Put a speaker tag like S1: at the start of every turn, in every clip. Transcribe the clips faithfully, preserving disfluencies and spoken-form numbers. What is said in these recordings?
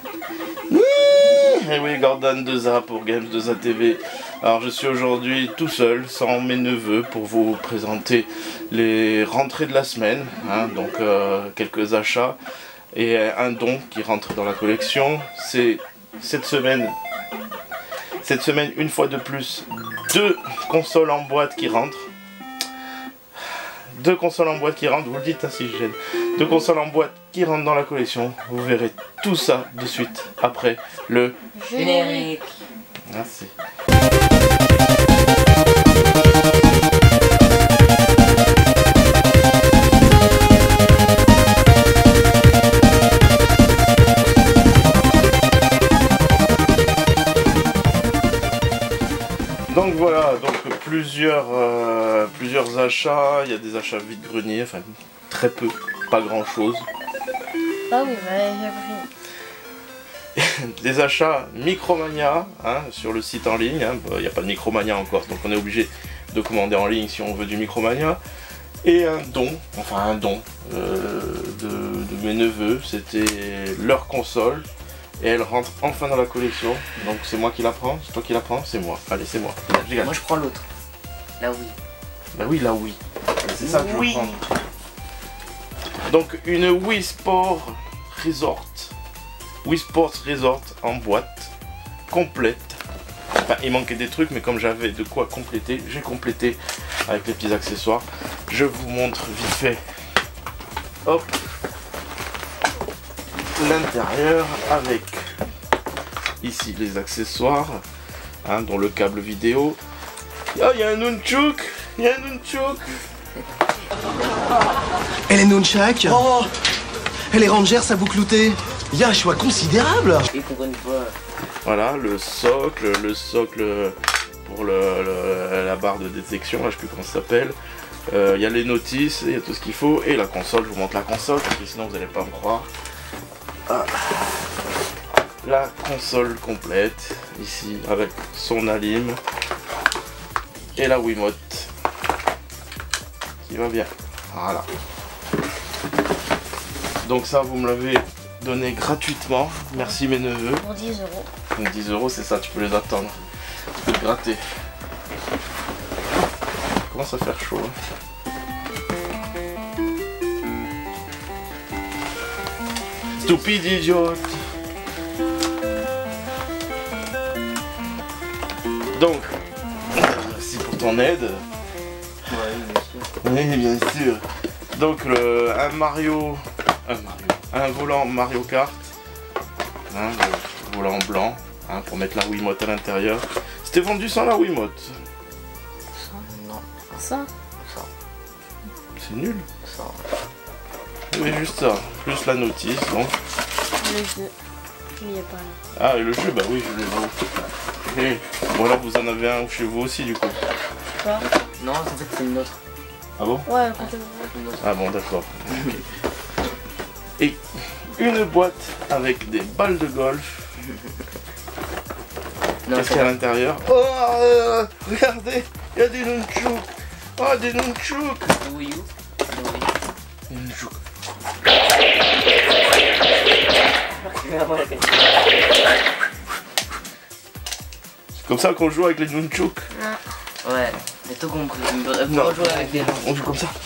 S1: Et oui, Gordon deux A pour Games deux A T V. Alors je suis aujourd'hui tout seul, sans mes neveux, pour vous présenter les rentrées de la semaine. Hein, donc euh, quelques achats et un don qui rentre dans la collection. C'est cette semaine, cette semaine une fois de plus, deux consoles en boîte qui rentrent. Deux consoles en boîte qui rentrent, vous le dites ainsi, je gêne. Deux consoles en boîte qui rentrent dans la collection. Vous verrez tout ça de suite après le
S2: générique.
S1: Merci. Donc voilà, donc plusieurs, euh, plusieurs achats, il y a des achats vide-grenier, enfin très peu, pas grand chose.
S2: Ah oui, mais j'ai pris.
S1: Des achats Micromania, hein, sur le site en ligne, hein. Il n'y a pas de Micromania encore, donc on est obligé de commander en ligne si on veut du Micromania. Et un don, enfin un don euh, de, de mes neveux, c'était leur console. Et elle rentre enfin dans la collection, donc c'est moi qui la prends, c'est toi qui la prends, c'est moi. Allez, c'est moi.
S3: Moi je prends l'autre. Là oui.
S1: Bah oui, là oui. C'est ça que je
S3: oui.
S1: prends. Donc une Wii Sport Resort. Wii Sports Resort en boîte, complète. Enfin, il manquait des trucs, mais comme j'avais de quoi compléter, j'ai complété avec les petits accessoires. Je vous montre vite fait. Hop. L'intérieur avec ici les accessoires, hein, dont le câble vidéo. Oh, il y a un nunchuk, il y a un nunchuk.
S4: Et les nunchaks, oh, et les rangers à bouclouter. Il y a un choix considérable.
S3: Ils comprennent pas.
S1: Voilà le socle, le socle pour le, le, la barre de détection, là, je sais plus comment ça s'appelle. Il euh, y a les notices, il y a tout ce qu'il faut, et la console. Je vous montre la console parce que sinon vous n'allez pas me croire. Ah. La console complète ici avec son alim et la Wiimote qui va bien. Voilà. Donc ça vous me l'avez donné gratuitement. Merci mes neveux.
S2: Pour dix euros.
S1: Donc dix euros, c'est ça, tu peux les attendre. Tu peux te gratter. Il commence à faire chaud. Hein. Stupide idiote. Donc, merci pour ton aide.
S3: Ouais, bien sûr.
S1: Oui, bien sûr. Donc, le, un Mario, un Mario, un volant Mario Kart, hein, le volant blanc, hein, pour mettre la Wiimote à l'intérieur. C'était vendu sans la Wiimote.
S3: Ça, non.
S2: Ça.
S3: Ça.
S1: C'est nul.
S3: Ça.
S1: Oui, juste ça. Plus la notice, donc.
S2: Le jeu. Il n'y est pas là.
S1: Ah, et le jeu, bah oui, je l'ai vu. Et voilà, vous en avez un chez vous aussi, du coup.
S2: Quoi?
S3: Non, en fait, c'est une autre.
S1: Ah bon?
S2: Ouais, quand
S3: Une autre.
S1: Ah bon, d'accord. Et une boîte avec des balles de golf. Qu'est-ce qu'il y a à l'intérieur? Oh, euh, regardez, il y a des nunchuks. Oh, des nunchuks.
S3: Le Wii U. Le Wii.
S1: Des nunchuks. C'est comme ça qu'on joue avec les nunchuks.
S3: Ouais, j'ai tout compris. On va jouer avec les gens.
S1: On joue comme ça.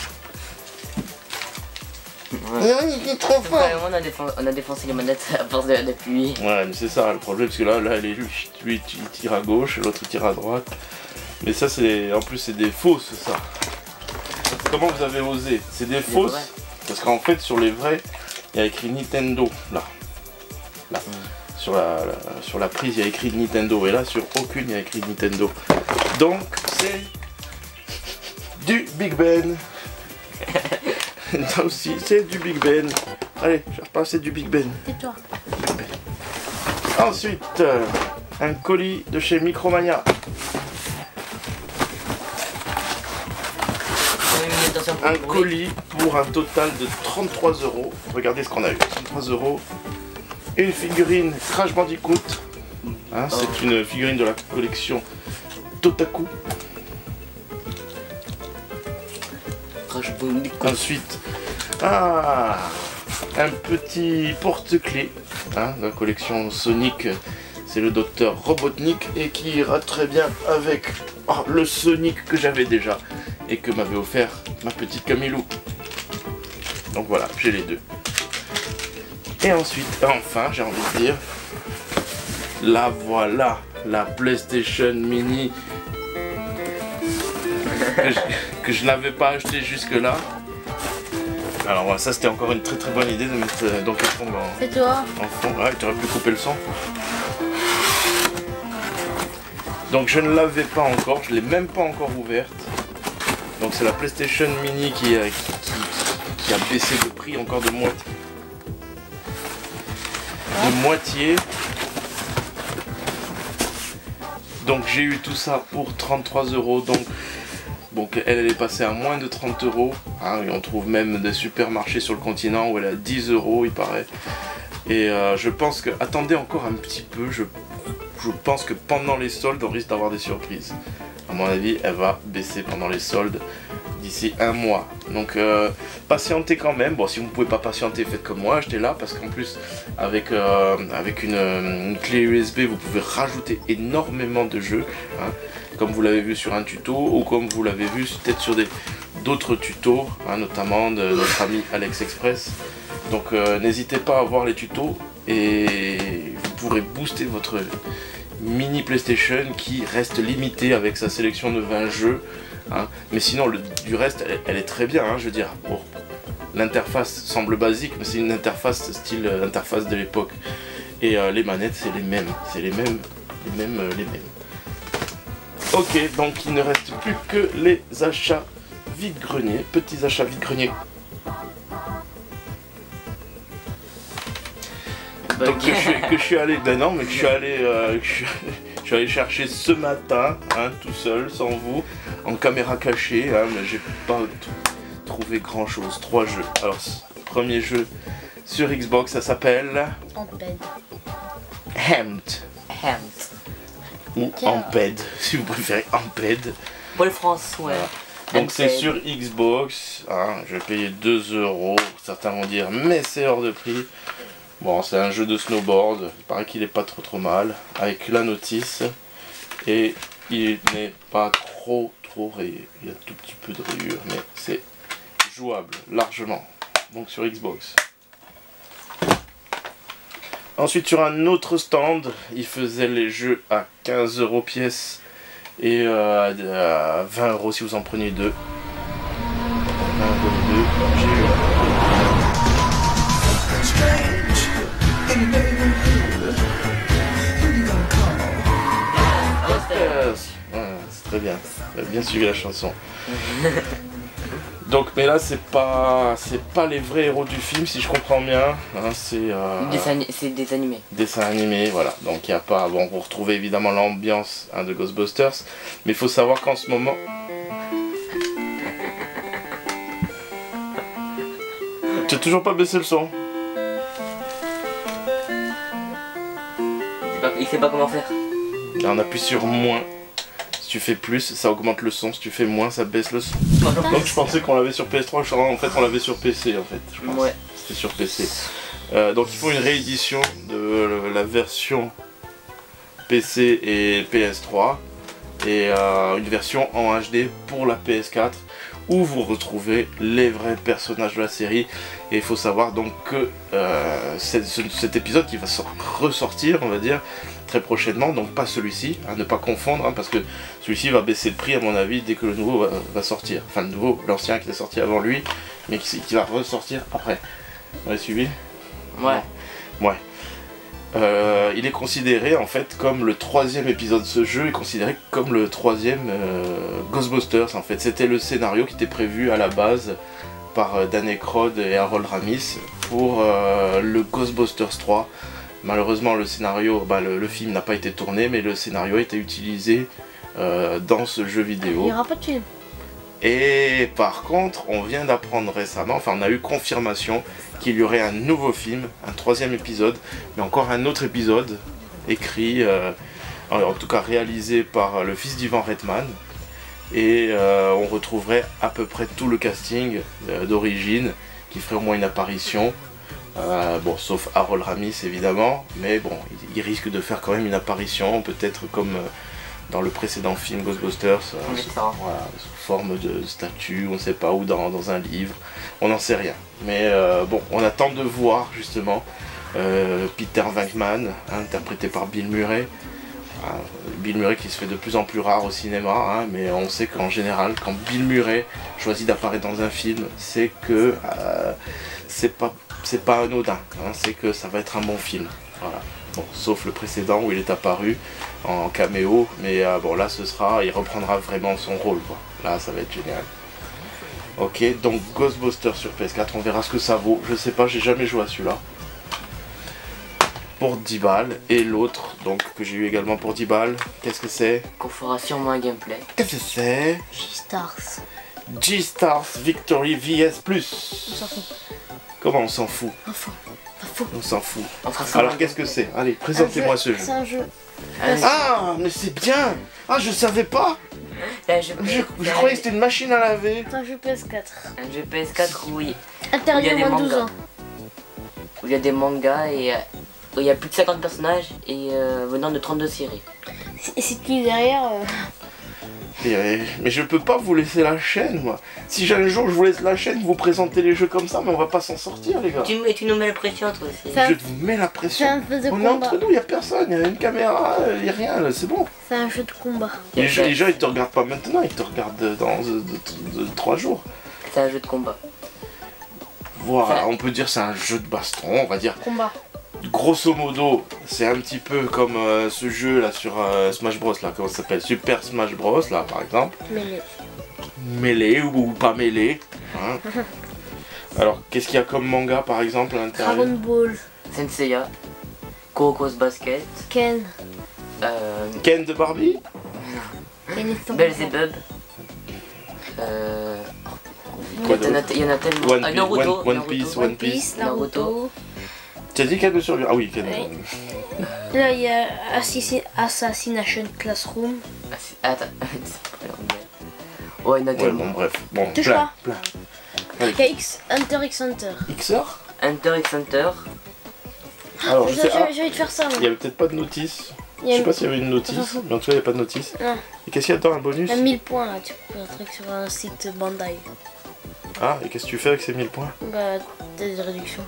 S3: Ouais.
S1: Il est trop fort.
S3: Ouais, on, a défensé, on a défoncé les manettes à force d'appuyer.
S1: Ouais, mais c'est ça le problème, parce que là, là, lui, lui il tire à gauche, l'autre il tire à droite. Mais ça, c'est, en plus, c'est des fausses, ça. Comment vous avez osé? C'est des fausses, parce qu'en fait, sur les vrais, il y a écrit Nintendo, là. Là. Mm. Sur, la, la, sur la prise, il y a écrit Nintendo, et là, sur aucune, il y a écrit Nintendo. Donc, c'est du Big Ben. Là aussi, c'est du Big Ben. Allez, je repasse, c'est du Big Ben.
S2: Tais-toi.
S1: Ensuite, euh, un colis de chez Micromania. Un colis pour un total de trente-trois euros. Regardez ce qu'on a eu. trente-trois euros. Une figurine Crash Bandicoot. Hein, oh. C'est une figurine de la collection Totaku.
S3: Crash Bandicoot.
S1: Ensuite, ah, un petit porte-clés hein, la collection Sonic, c'est le docteur Robotnik et qui ira très bien avec oh, le Sonic que j'avais déjà et que m'avait offert ma petite Camilou. Donc voilà, j'ai les deux. Et ensuite, enfin, j'ai envie de dire, la voilà, la PlayStation Mini que je, que je n'avais pas acheté jusque là. Alors voilà, ça c'était encore une très très bonne idée de mettre euh, Donkey Kong en,
S2: C'est toi.
S1: en fond. Ouais, tu aurais pu couper le son. Donc je ne l'avais pas encore, je l'ai même pas encore ouverte. Donc c'est la PlayStation Mini qui, euh, qui, qui, qui a baissé de prix encore de moitié. De moitié. Donc j'ai eu tout ça pour trente-trois euros. Donc, donc elle, elle est passée à moins de trente euros. Hein, et on trouve même des supermarchés sur le continent où elle est à dix euros il paraît. Et euh, je pense que, attendez encore un petit peu, je, je pense que pendant les soldes on risque d'avoir des surprises. À mon avis elle va baisser pendant les soldes d'ici un mois. Donc euh, patientez quand même. Bon, si vous ne pouvez pas patienter, faites comme moi, achetez là parce qu'en plus avec, euh, avec une, une clé U S B vous pouvez rajouter énormément de jeux, hein, comme vous l'avez vu sur un tuto ou comme vous l'avez vu peut-être sur d'autres tutos, hein, notamment de notre ami Alex Express. Donc euh, n'hésitez pas à voir les tutos et vous pourrez booster votre mini PlayStation qui reste limitée avec sa sélection de vingt jeux. Hein. Mais sinon, le, du reste, elle, elle est très bien, hein, je veux dire. Bon, l'interface semble basique, mais c'est une interface style euh, interface de l'époque. Et euh, les manettes, c'est les mêmes. C'est les mêmes, les mêmes, euh, les mêmes. Ok, donc il ne reste plus que les achats vide-grenier. Petits achats vide-grenier. Donc que je, suis, que je suis allé, ben non, mais que je suis allé, euh, que je, suis, je suis allé chercher ce matin, hein, tout seul, sans vous, en caméra cachée, hein, mais j'ai pas trouvé grand chose. Trois jeux. Alors, premier jeu sur Xbox, ça s'appelle
S2: Amped.
S1: Amped.
S3: Amped.
S1: Ou Amped, si vous préférez Amped.
S3: Paul France, ouais.
S1: Voilà. Donc c'est sur Xbox, hein, je vais payer deux euros, certains vont dire mais c'est hors de prix. Bon, c'est un jeu de snowboard, il paraît qu'il est pas trop trop mal, avec la notice, et il n'est pas trop trop rayé, il y a tout petit peu de rayures, mais c'est jouable, largement, donc sur Xbox. Ensuite sur un autre stand, il faisait les jeux à quinze euros pièce, et euh, à vingt euros si vous en prenez deux. vingt euros deux, j'ai eu c'est très bien, vous avez bien suivi la chanson. Donc, mais là, c'est pas, c'est pas les vrais héros du film, si je comprends bien. Hein, c'est euh,
S3: c'est des animés.
S1: Dessin animé, voilà. Donc, il y a pas. Bon, vous retrouvez évidemment l'ambiance, hein, de Ghostbusters, mais il faut savoir qu'en ce moment. Tu as toujours pas baissé le son?
S3: Il sait pas comment faire.
S1: Là, on appuie sur moins. Si tu fais plus, ça augmente le son. Si tu fais moins, ça baisse le son. Donc je pensais qu'on l'avait sur P S trois. En fait, on l'avait sur P C. En fait, je pense.
S3: Ouais.
S1: C'était sur P C. Euh, donc ils font une réédition de la version P C et P S trois et euh, une version en H D pour la P S quatre où vous retrouvez les vrais personnages de la série. Et il faut savoir donc que euh, cet, cet épisode qui va ressortir, on va dire, très prochainement, donc pas celui-ci, à ne pas confondre, hein, parce que celui-ci va baisser de prix à mon avis dès que le nouveau va, va sortir. Enfin le nouveau, l'ancien qui est sorti avant lui, mais qui, qui va ressortir après. Vous avez suivi?
S3: Ouais.
S1: Ouais. Euh, il est considéré en fait comme le troisième épisode de ce jeu, est considéré comme le troisième euh, Ghostbusters en fait. C'était le scénario qui était prévu à la base par euh, Dan Aykroyd et Harold Ramis pour euh, le Ghostbusters trois. Malheureusement le scénario, bah, le, le film n'a pas été tourné, mais le scénario a été utilisé euh, dans ce jeu vidéo.
S2: Il n'y aura pas de film.
S1: Et par contre, on vient d'apprendre récemment, enfin on a eu confirmation qu'il y aurait un nouveau film, un troisième épisode, mais encore un autre épisode écrit, euh, en tout cas réalisé par le fils d'Ivan Reitman. Et euh, on retrouverait à peu près tout le casting euh, d'origine, qui ferait au moins une apparition. Euh, bon, sauf Harold Ramis évidemment, mais bon, il, il risque de faire quand même une apparition, peut-être comme euh, dans le précédent film Ghostbusters, euh,
S3: Oui,
S1: sous,
S3: ça.
S1: voilà, sous forme de statue, on ne sait pas où, dans, dans un livre, on n'en sait rien. Mais euh, bon, on attend de voir justement euh, Peter Venkman, hein, interprété par Bill Murray. Ah, Bill Murray qui se fait de plus en plus rare au cinéma, hein, mais on sait qu'en général, quand Bill Murray choisit d'apparaître dans un film, c'est que euh, c'est pas, c'est pas anodin, hein, c'est que ça va être un bon film. Voilà. Bon, sauf le précédent où il est apparu en caméo, mais euh, bon là ce sera, il reprendra vraiment son rôle, quoi. Là ça va être génial. Ok, donc Ghostbusters sur P S quatre, on verra ce que ça vaut. Je sais pas, j'ai jamais joué à celui-là. Pour dix balles, et l'autre donc que j'ai eu également pour dix balles, qu'est-ce que c'est?
S3: Qu'on fera sûrement un gameplay.
S1: Qu'est-ce que c'est?
S2: G-Stars.
S1: G-Stars Victory V S Plus.
S2: On s'en fout.
S1: Comment on s'en fout?
S2: On s'en fout. On s'en fout.
S1: On s'en fout.
S3: On fera ça.
S1: Alors qu'est-ce que c'est? Allez, présentez-moi ce jeu.
S2: C'est un jeu.
S3: Allez.
S1: Ah, mais c'est bien. Ah, je savais pas.
S3: Un jeu
S1: Je, je croyais que c'était une machine à laver.
S2: C'est un jeu P S quatre.
S3: Un jeu P S quatre où il,
S2: Interdit
S3: Il y a
S2: aux
S3: des
S2: moins de douze
S3: mangas.
S2: ans.
S3: où il y a des mangas et euh, où il y a plus de cinquante personnages et euh, venant de trente-deux séries.
S2: Et si tu lis derrière, euh,
S1: Et, euh, mais je peux pas vous laisser la chaîne, moi. Si j'ai un jour je vous laisse la chaîne, vous présentez les jeux comme ça, mais on va pas s'en sortir, les gars.
S3: Tu, et tu nous mets la pression toi aussi.
S2: Ça-
S1: Je vous mets la
S2: c'est
S1: pression.
S2: un jeu de
S1: On est
S2: combat.
S1: entre nous, y a personne, y a une caméra, euh, y a rien, là, c'est bon.
S2: C'est un jeu de combat.
S3: Il y a
S1: Les gens,
S3: ça.
S1: les gens, ils te regardent pas maintenant, ils te regardent dans euh, de- de- de- trois jours.
S3: C'est un jeu de combat.
S1: Voilà,
S3: Ça-
S1: on peut dire c'est un jeu de baston, on va dire.
S2: Combat.
S1: Grosso modo, c'est un petit peu comme euh, ce jeu là sur euh, Smash Bros là, comment ça s'appelle? Super Smash Bros là par exemple.
S2: Mais les-
S1: Mêlé ou, ou pas mêlé. Hein. Alors, qu'est-ce qu'il y a comme manga par exemple à l'intérieur?
S2: Dragon Ball.
S3: Senseiya, Kuroko's Basket,
S2: Ken.
S3: euh,
S1: Ken de Barbie?
S2: Ken et son
S3: Belzebub. Euh,
S1: Quoi
S3: il y en a-
S1: d'autre?
S3: il y en a tellement.
S1: One
S3: Ah,
S1: Piece,
S3: Naruto,
S1: One- One
S3: Naruto.
S1: Piece,
S2: One Piece, Naruto.
S1: Tu as dit Ken de survie? Ah oui, Ken.
S2: Oui. Là, il y a Assassin- Assassination Classroom.
S3: Ah, c'est- Attends. Ouais, il y en a
S1: Ouais,
S3: tellement.
S1: bon, bref. Bon,
S2: Touche
S1: plein,
S2: pas.
S1: plein.
S2: Il y a X, Hunter x Hunter.
S1: Xer?
S3: Hunter x Hunter.
S1: Alors, je
S2: J'ai
S1: sais, ah,
S2: j'ai envie de faire ça. moi.
S1: il y avait peut-être pas de notice.
S2: Il
S1: Je
S2: y a,
S1: sais pas s'il y avait une notice,
S2: On s'en fout.
S1: mais en tout cas, il n'y a pas de notice.
S2: Non.
S1: Et qu'est-ce qu'il y a dans un bonus?
S2: il y a mille points là. Tu peux un truc sur un site Bandai.
S1: Ah, et qu'est-ce que tu fais avec ces mille points?
S2: Bah, t'as des réductions.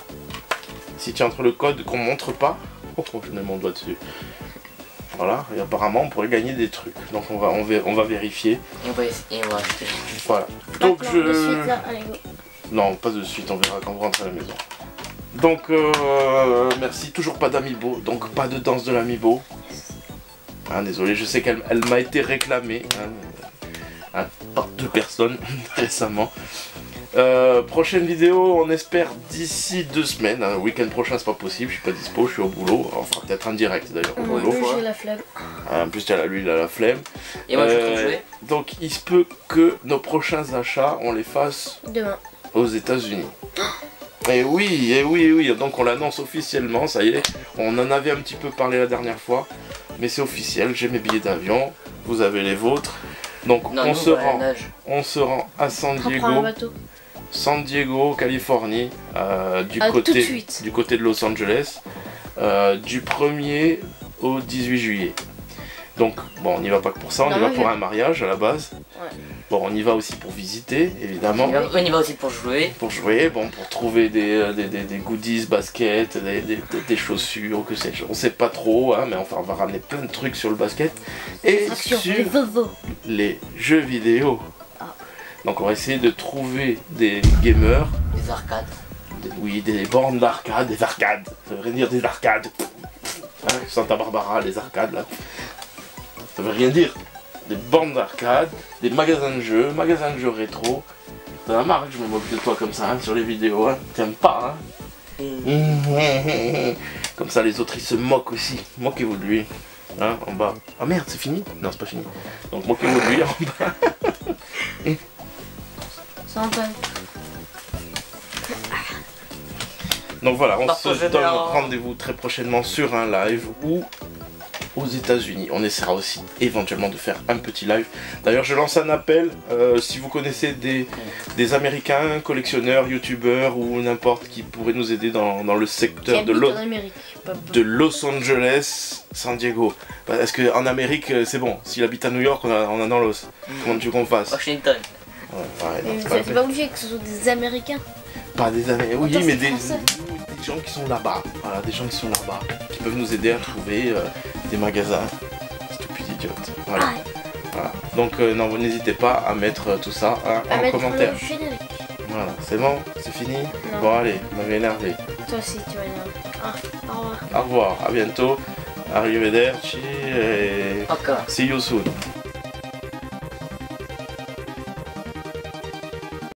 S1: Si tu entres le code qu'on montre pas, oh, je mets mon doigt dessus. Voilà, et apparemment on pourrait gagner des trucs. Donc on va, on va, on va vérifier.
S3: Et on va essayer. Et on va acheter.
S1: Voilà. Donc
S2: D'accord,
S1: je...
S2: de suite là. Allez, go.
S1: Non, pas de suite, on verra quand vous rentrez à la maison. Donc euh, merci, toujours pas d'amiibo, donc pas de danse de l'amiibo. Ah, désolé, je sais qu'elle elle m'a été réclamée hein, hein, par deux personnes récemment. Euh, prochaine vidéo, on espère d'ici deux semaines. Hein, le week-end prochain, c'est pas possible, je suis pas dispo, je suis au boulot. Enfin, peut-être en direct d'ailleurs au
S2: Moi,
S1: boulot.
S2: lui, j'ai la flemme.
S1: En plus, elle a, lui, il a la flemme.
S3: Et moi, je
S1: Euh,
S3: vais jouer.
S1: donc, il se peut que nos prochains achats, on les fasse
S2: Demain.
S1: aux États-Unis. Et oui, et oui, et oui, donc on l'annonce officiellement, ça y est. On en avait un petit peu parlé la dernière fois, mais c'est officiel, j'ai mes billets d'avion, vous avez les vôtres. Donc
S3: Non,
S1: on,
S3: nous,
S1: se
S3: on va à la
S1: rend,
S3: nage.
S1: on se rend à San
S2: On prend un
S1: Diego,
S2: bateau.
S1: San Diego, Californie, euh, du,
S2: Ah, tout de
S1: côté,
S2: suite.
S1: du côté de Los Angeles, euh, du premier au dix-huit juillet. Donc bon, on n'y va pas que pour ça, on
S2: Non,
S1: y va
S2: moi,
S1: pour
S2: je-
S1: un mariage à la base.
S2: Ouais.
S1: Bon, on y va aussi pour visiter, évidemment.
S3: On y va- on y va aussi pour jouer.
S1: Pour jouer, bon, pour trouver des, euh, des, des, des goodies, basket, des, des, des- des chaussures, que sais-je. On sait pas trop, hein, mais enfin, on va ramener plein de trucs sur le basket. Et
S2: Attention,
S1: sur
S2: les vovos.
S1: les jeux vidéo.
S2: Ah.
S1: Donc on va essayer de trouver des gamers,
S3: Des arcades.
S1: des- oui, des bornes d'arcade, des arcades. Ça veut rien dire des arcades. Hein, Santa Barbara, les arcades là. Ça veut rien dire. Des bornes d'arcade, des magasins de jeux, magasins de jeux rétro. T'en as marre que je me moque de toi comme ça hein, sur les vidéos, hein. T'aimes pas, hein. Comme ça les autres ils se moquent aussi. Moquez-vous de lui. Hein, en bas. Ah merde, c'est fini? Non, c'est pas fini. Donc moquez-vous de lui en bas.
S2: Ça Antoine.
S1: Donc voilà, on
S3: Partagez
S1: se donne
S3: bien.
S1: rendez-vous très prochainement sur un live ou aux États-Unis. On essaiera aussi éventuellement de faire un petit live. D'ailleurs, je lance un appel euh, si vous connaissez des, des Américains, collectionneurs, youtubeurs ou n'importe qui pourraient nous aider dans, dans le secteur de, Lo de Los Angeles, San Diego. Parce qu'en Amérique, c'est bon. S'il habite à New York, on a, on a dans l'os. Mmh. Comment tu veux qu'on fasse?
S3: Washington.
S1: Ouais, ouais, non,
S2: c'est pas, pas obligé que ce soit des Américains.
S1: Pas des Américains, oui,
S2: Attends,
S1: mais des,
S2: des
S1: gens qui sont là-bas. Voilà, des gens qui sont là-bas. Qui peuvent nous aider à trouver euh, des magasins. Stupide idiote. Voilà.
S2: Ah ouais.
S1: Voilà. Donc euh, non, vous n'hésitez pas à mettre euh, tout ça hein,
S2: à
S1: en
S2: mettre
S1: commentaire.
S2: Le générique.
S1: Voilà, c'est bon, c'est fini.
S2: Non.
S1: Bon allez, vous m'avez énervé.
S2: Toi aussi tu vas énerver. Ah, au revoir.
S1: Au revoir, à bientôt. Arrivederci et
S3: Encore.
S1: see you soon.